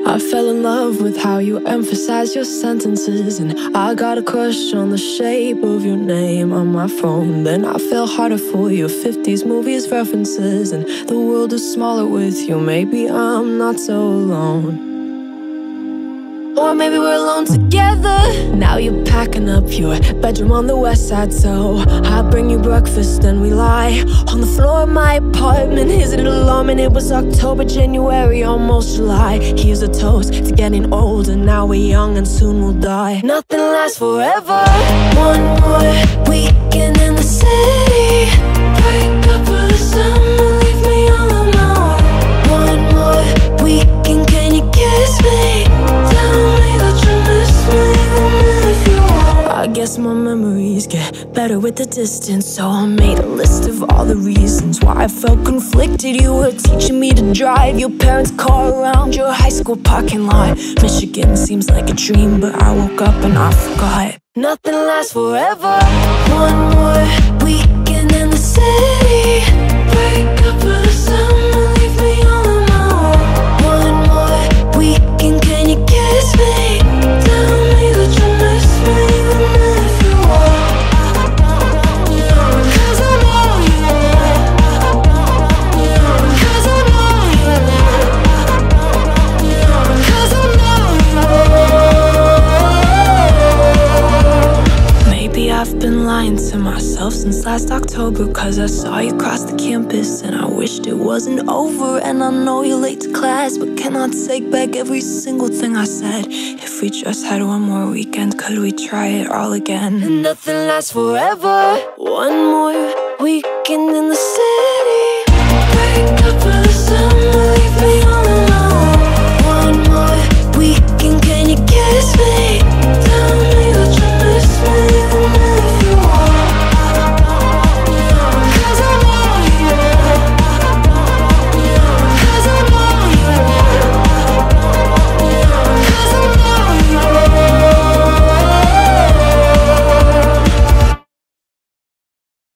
I fell in love with how you emphasize your sentences, and I got a crush on the shape of your name on my phone. Then I fell harder for your 50s movies references, and the world is smaller with you. Maybe I'm not so alone. Or maybe we're alone together. Now you're packing up your bedroom on the west side, so I bring you breakfast and we lie on the floor of my apartment. Is it alarming? It was October, January, almost July. Here's a toast to getting older. Now we're young and soon we'll die. Nothing lasts forever. One more weekend in the city. Break up for the summer, leave me all on my own. One more weekend, can you kiss me? I guess my memories get better with the distance, so I made a list of all the reasons why I felt conflicted. You were teaching me to drive your parents' car around your high school parking lot. Michigan seems like a dream, but I woke up and I forgot. Nothing lasts forever. One more weekend in the city. Break up for the summer, leave me all on my own. One more weekend, can you kiss me? Tell me that you miss me, even if you won't. 'Cause I know you won't. 'Cause I know you won't. 'Cause I know you won't. Maybe I've been lying to myself since last October, 'cause I saw you cross the campus and I wished it wasn't over. And I know you're late to class, but can I take back every single thing I said? If we just had one more weekend, could we try it all again? And nothing lasts forever. One more weekend in the city. Break up.